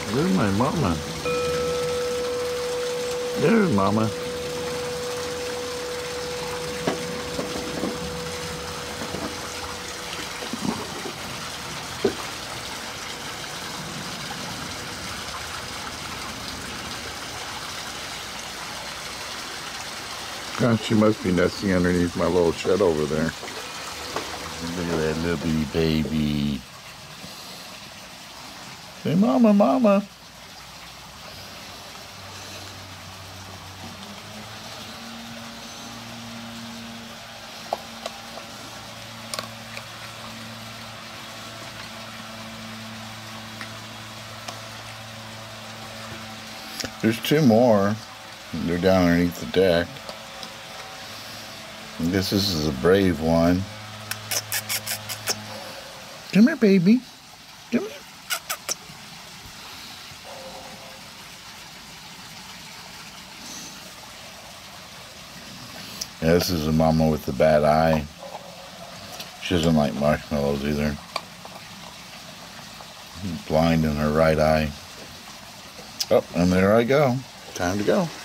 There's my mama. There's mama. God, she must be nesting underneath my little shed over there. Look at that little bitty baby. Say, mama, mama. There's two more. They're down underneath the deck. I guess this is a brave one. Come here, baby. Come here. Yeah, this is a mama with the bad eye. She doesn't like marshmallows either. Blind in her right eye. Oh, and there I go. Time to go.